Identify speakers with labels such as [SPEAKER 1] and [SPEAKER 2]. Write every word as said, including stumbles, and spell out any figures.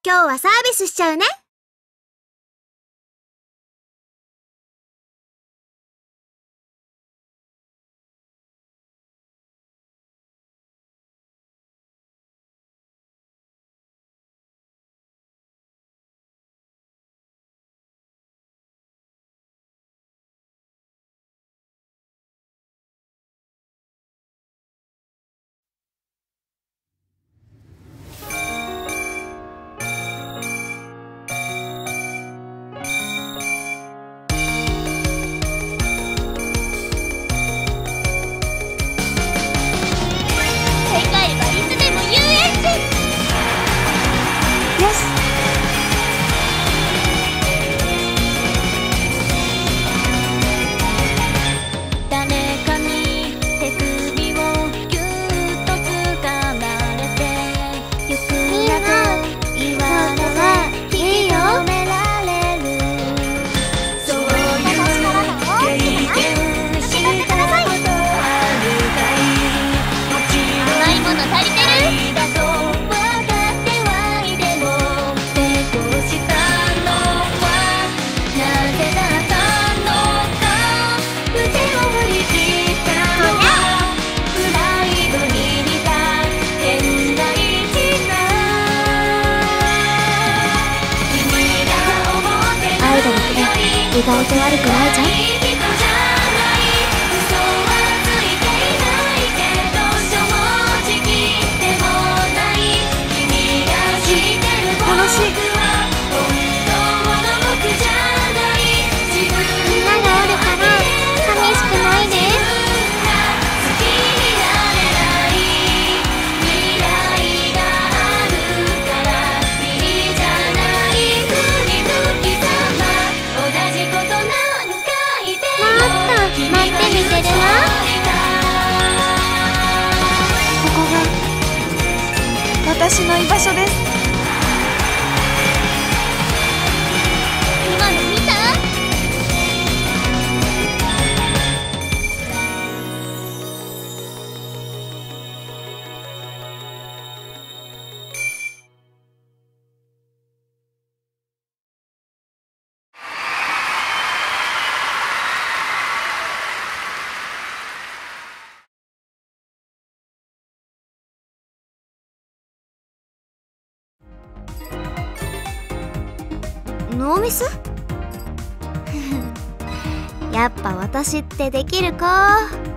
[SPEAKER 1] 今日はサービスしちゃうね。意外と悪くないじゃん。楽しい。みんながおるから寂しくないで。待ってみてるな。ここが私の居場所です。今の見た？ノーミス？やっぱ私ってできる子。